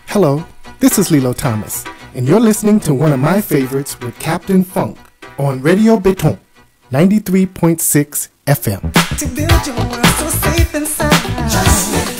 Hello, this is Lillo Thomas, and you're listening to one of my favorites with Captain Funk on Radio Béton, 93.6 FM. To build your world so safe inside. Just